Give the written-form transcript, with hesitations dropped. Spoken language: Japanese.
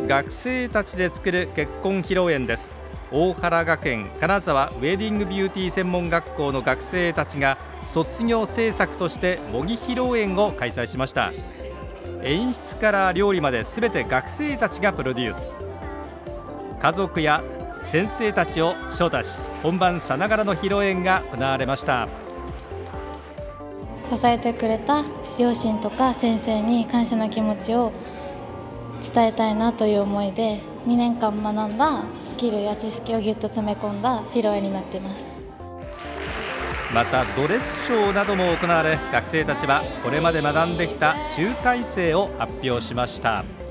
学生たちで作る結婚披露宴です。大原学園金沢ウェディングビューティー専門学校の学生たちが卒業制作として模擬披露宴を開催しました。演出から料理まで全て学生たちがプロデュース。家族や先生たちを招待し、本番さながらの披露宴が行われました。 支えてくれた両親とか先生に感謝の気持ちを伝えたいなという思いで、2年間学んだスキルや知識をぎゅっと詰め込んだ披露宴になっています。 またドレスショーなども行われ、学生たちはこれまで学んできた集大成を発表しました。